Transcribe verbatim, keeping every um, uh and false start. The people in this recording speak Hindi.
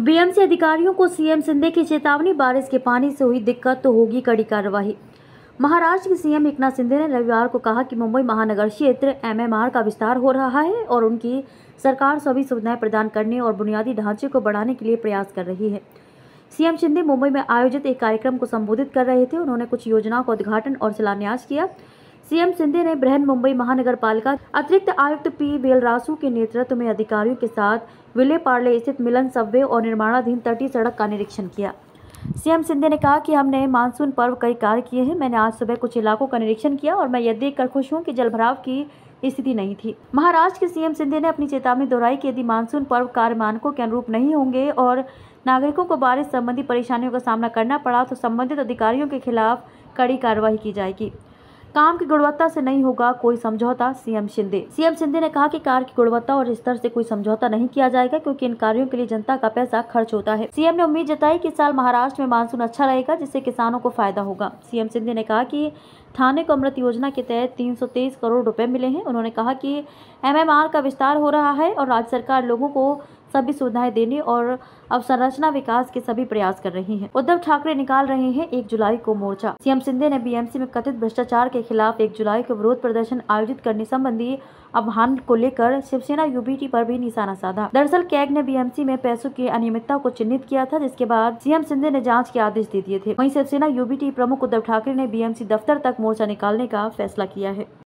बीएमसी अधिकारियों को सीएम शिंदे की चेतावनी, बारिश के पानी से हुई दिक्कत तो होगी कड़ी कार्रवाई। महाराष्ट्र के सीएम एकनाथ शिंदे ने रविवार को कहा कि मुंबई महानगर क्षेत्र एमएमआर का विस्तार हो रहा है और उनकी सरकार सभी सुविधाएं प्रदान करने और बुनियादी ढांचे को बढ़ाने के लिए प्रयास कर रही है। सीएम शिंदे मुंबई में आयोजित एक कार्यक्रम को संबोधित कर रहे थे। उन्होंने कुछ योजनाओं का उद्घाटन और शिलान्यास किया। सीएम शिंदे ने बृहन मुंबई महानगर पालिका अतिरिक्त आयुक्त पी वेलरासु के नेतृत्व में अधिकारियों के साथ विले पार्ले स्थित मिलन सबवे और निर्माणाधीन तटीय सड़क का निरीक्षण किया। सीएम शिंदे ने कहा कि हमने मानसून पर्व कई कार्य किए हैं। मैंने आज सुबह कुछ इलाकों का निरीक्षण किया और मैं यह देखकर खुश हूं कि जलभराव की स्थिति नहीं थी। महाराष्ट्र के सीएम शिंदे ने अपनी चेतावनी दोहराई कि यदि मानसून पर्व कार्य मानकों के अनुरूप नहीं होंगे और नागरिकों को बारिश संबंधी परेशानियों का सामना करना पड़ा तो संबंधित अधिकारियों के खिलाफ कड़ी कार्रवाई की जाएगी। काम की गुणवत्ता से नहीं होगा कोई समझौता, सीएम शिंदे। सीएम शिंदे ने कहा कि कार्य की गुणवत्ता और स्तर से कोई समझौता नहीं किया जाएगा क्योंकि इन कार्यों के लिए जनता का पैसा खर्च होता है। सीएम ने उम्मीद जताई कि इस साल महाराष्ट्र में मानसून अच्छा रहेगा जिससे किसानों को फायदा होगा। सीएम शिंदे ने कहा कि थाने को अमृत योजना के तहत तीन सौ तेईस करोड़ रुपए मिले हैं। उन्होंने कहा कि एमएमआर का विस्तार हो रहा है और राज्य सरकार लोगों को सभी सुविधाएं देने और अवसंरचना विकास के सभी प्रयास कर रही है। उद्धव ठाकरे निकाल रहे हैं एक जुलाई को मोर्चा। सीएम शिंदे ने बीएमसी में कथित भ्रष्टाचार के खिलाफ एक जुलाई को विरोध प्रदर्शन आयोजित करने संबंधी आह्वान को लेकर शिवसेना यूबीटी पर भी निशाना साधा। दरअसल कैग ने बीएमसी में पैसों की अनियमितता को चिन्हित किया था, जिसके बाद सीएम शिंदे ने जांच के आदेश दे दिए थे। वहीं शिवसेना यूबीटी प्रमुख उद्धव ठाकरे ने बीएमसी दफ्तर तक मोर्चा निकालने का फैसला किया है।